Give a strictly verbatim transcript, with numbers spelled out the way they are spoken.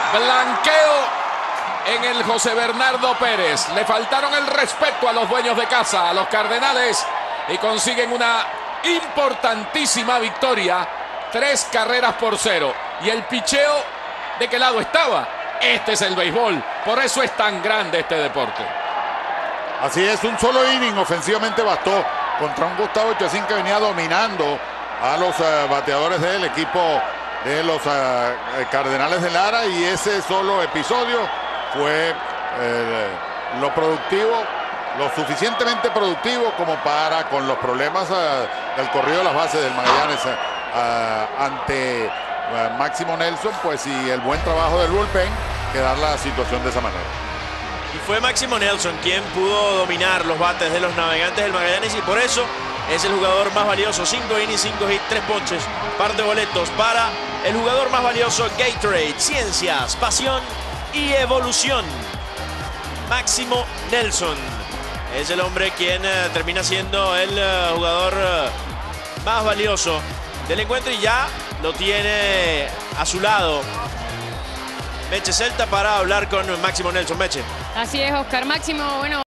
Blanqueo en el José Bernardo Pérez. Le faltaron el respeto a los dueños de casa, a los Cardenales, y consiguen una importantísima victoria. Tres carreras por cero. Y el picheo, ¿de qué lado estaba? Este es el béisbol. Por eso es tan grande este deporte. Así es, un solo inning ofensivamente bastó contra un Gustavo Chacín que venía dominando a los uh, bateadores del equipo de los uh, Cardenales de Lara, y ese solo episodio fue eh, lo productivo, lo suficientemente productivo como para, con los problemas uh, del corrido de las bases del Magallanes uh, ante uh, Máximo Nelson, pues, y el buen trabajo del bullpen, quedar la situación de esa manera. Y fue Máximo Nelson quien pudo dominar los bates de los Navegantes del Magallanes, y por eso es el jugador más valioso. Cinco innings, cinco hits, tres ponches, par de boletos para el jugador más valioso Gatorade. Ciencias, pasión y evolución. Máximo Nelson es el hombre quien uh, termina siendo el uh, jugador uh, más valioso del encuentro, y ya lo tiene a su lado Meche Celta para hablar con Máximo Nelson. Meche. Así es, Oscar. Máximo, bueno.